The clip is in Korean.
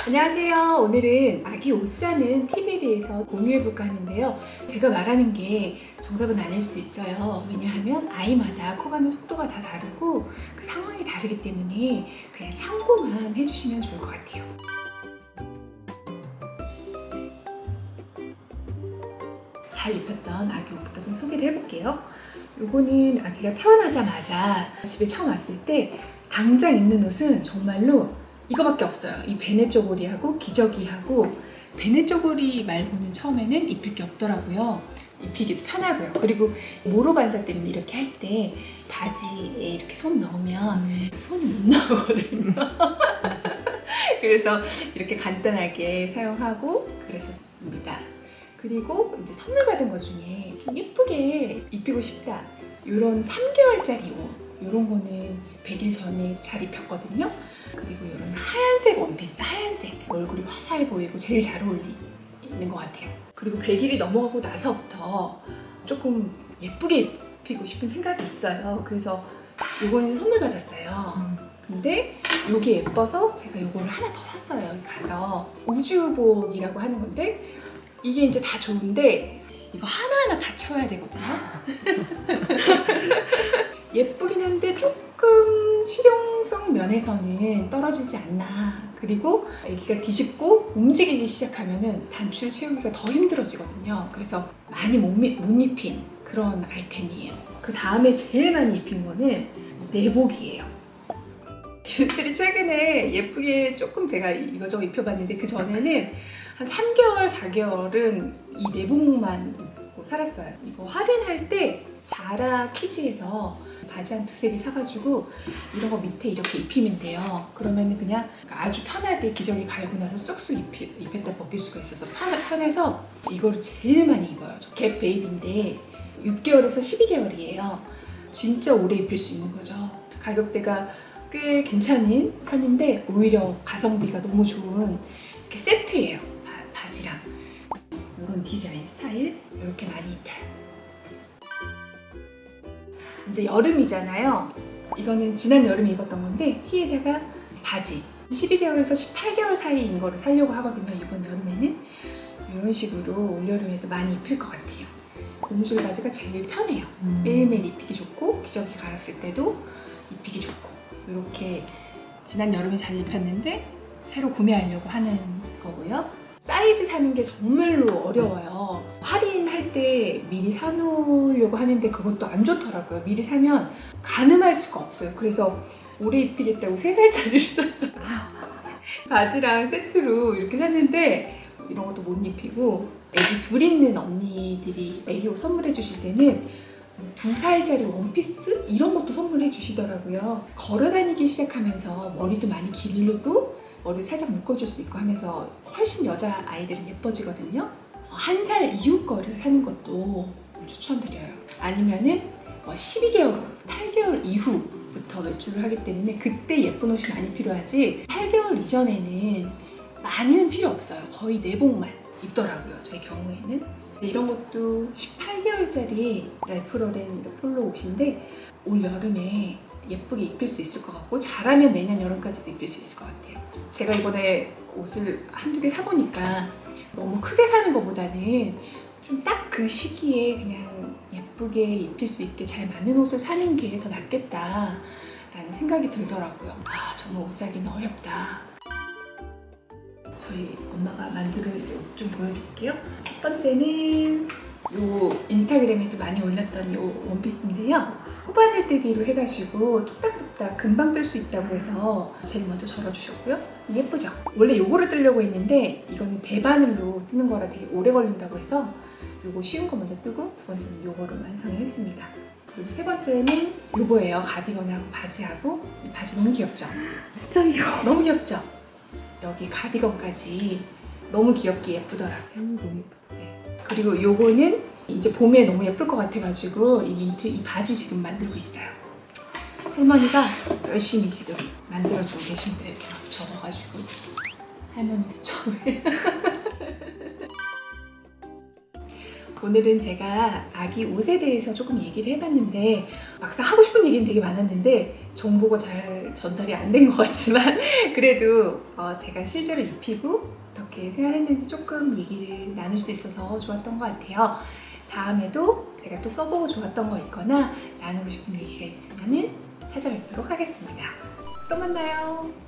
안녕하세요. 오늘은 아기 옷 사는 팁에 대해서 공유해볼까 하는데요. 제가 말하는 게 정답은 아닐 수 있어요. 왜냐하면 아이마다 커가는 속도가 다 다르고 그 상황이 다르기 때문에 그냥 참고만 해주시면 좋을 것 같아요. 잘 입혔던 아기 옷부터 좀 소개를 해볼게요. 요거는 아기가 태어나자마자 집에 처음 왔을 때 당장 입는 옷은 정말로 이거밖에 없어요. 이 베네 쪼고리하고 기저귀하고, 베네 쪼고리 말고는 처음에는 입힐 게 없더라고요. 입히기도 편하고요. 그리고 모로 반사 때문에 이렇게 할 때 바지에 이렇게 손 넣으면 손이 못 나오거든요. 그래서 이렇게 간단하게 사용하고 그랬었습니다. 그리고 이제 선물 받은 것 중에 좀 예쁘게 입히고 싶다, 이런 3개월짜리 옷, 이런 거는 100일 전에 잘 입혔거든요. 그리고 이런 하얀색 원피스, 하얀색, 얼굴이 화사해 보이고 제일 잘 어울리는 것 같아요. 그리고 100일이 넘어가고 나서부터 조금 예쁘게 입히고 싶은 생각이 있어요. 그래서 이거는 선물 받았어요. 근데 이게 예뻐서 제가 이거를 하나 더 샀어요. 여기 가서 우주복이라고 하는 건데, 이게 이제 다 좋은데 이거 하나하나 다 채워야 되거든요. 예쁘긴 한데 조금 실용성 면에서는 떨어지지 않나. 그리고 애기가 뒤집고 움직이기 시작하면은 단추를 채우기가 더 힘들어지거든요. 그래서 많이 못 입힌 그런 아이템이에요. 그 다음에 제일 많이 입힌 거는 내복이에요. 유슬이 최근에 예쁘게 조금 제가 이거저거 입혀봤는데, 그 전에는 한 3개월, 4개월은 이 내복만 입고 살았어요. 이거 할인할 때 자라 키즈에서 바지 한 두세 개 사가지고 이런 거 밑에 이렇게 입히면 돼요. 그러면 그냥 아주 편하게 기저귀 갈고 나서 쑥쑥 입혔다 벗길 수가 있어서 편해서 이거를 제일 많이 입어요. 갭 베이비인데 6개월에서 12개월이에요. 진짜 오래 입힐 수 있는 거죠. 가격대가 꽤 괜찮은 편인데 오히려 가성비가 너무 좋은 이렇게 세트예요. 바지랑 이런 디자인 스타일 이렇게 많이 입혀요. 이제 여름이잖아요. 이거는 지난 여름에 입었던 건데 티에다가 바지 12개월에서 18개월 사이인 거를 사려고 하거든요. 이번 여름에는 이런 식으로 올여름에도 많이 입힐 것 같아요. 고무줄 바지가 제일 편해요. 매일매일 입히기 좋고 기저귀 갈았을 때도 입히기 좋고, 이렇게 지난 여름에 잘 입혔는데 새로 구매하려고 하는 거고요. 사이즈 사는 게 정말로 어려워요. 할인할 때 미리 사놓으려고 하는데 그것도 안 좋더라고요. 미리 사면 가늠할 수가 없어요. 그래서 오래 입히겠다고 3살짜리를 샀어요. 바지랑 세트로 이렇게 샀는데 이런 것도 못 입히고, 애기 둘 있는 언니들이 애기 옷 선물해 주실 때는 2살짜리 원피스? 이런 것도 선물해 주시더라고요. 걸어 다니기 시작하면서 머리도 많이 기르고 머리 살짝 묶어줄 수 있고 하면서 훨씬 여자아이들은 예뻐지거든요. 1살 이후 거를 사는 것도 추천드려요. 아니면은 12개월, 8개월 이후부터 외출을 하기 때문에 그때 예쁜 옷이 많이 필요하지, 8개월 이전에는 많이는 필요 없어요. 거의 내복만 입더라고요, 저희 경우에는. 이런 것도 18개월짜리 랄프로렌 폴로 옷인데 올 여름에 예쁘게 입힐 수 있을 것 같고, 잘하면 내년 여름까지도 입힐 수 있을 것 같아요. 제가 이번에 옷을 한두 개 사보니까 너무 크게 사는 것보다는 좀 딱 그 시기에 그냥 예쁘게 입힐 수 있게 잘 맞는 옷을 사는 게 더 낫겠다라는 생각이 들더라고요. 정말 옷 사기는 어렵다. 저희 엄마가 만드는 옷 좀 보여드릴게요. 첫 번째는 요 인스타그램에도 많이 올렸던 요 원피스인데요. 코바늘 뜨기로 해가지고 뚝딱뚝딱 금방 뜰 수 있다고 해서 제일 먼저 절어주셨고요. 예쁘죠? 원래 요거를 뜨려고 했는데 이거는 대바늘로 뜨는 거라 되게 오래 걸린다고 해서 요거 쉬운 거 먼저 뜨고, 두 번째는 요거를 완성을 했습니다. 그리고 세 번째는 요거예요. 가디건하고 바지하고. 이 바지 너무 귀엽죠? 진짜 귀여워. 너무 귀엽죠? 여기 가디건까지 너무 귀엽게 예쁘더라고요. 너무 예쁘다. 네. 그리고 요거는 이제 봄에 너무 예쁠 것 같아가지고 이 민트, 이 바지 지금 만들고 있어요. 할머니가 열심히 지금 만들어주고 계십니다. 이렇게 막 접어가지고 할머니 수첩에. 오늘은 제가 아기 옷에 대해서 조금 얘기를 해봤는데 막상 하고 싶은 얘기는 되게 많았는데 정보가 잘 전달이 안 된 것 같지만 그래도 제가 실제로 입히고 어떻게 생활했는지 조금 얘기를 나눌 수 있어서 좋았던 것 같아요. 다음에도 제가 또 써보고 좋았던 거 있거나 나누고 싶은 얘기가 있으면 찾아뵙도록 하겠습니다. 또 만나요.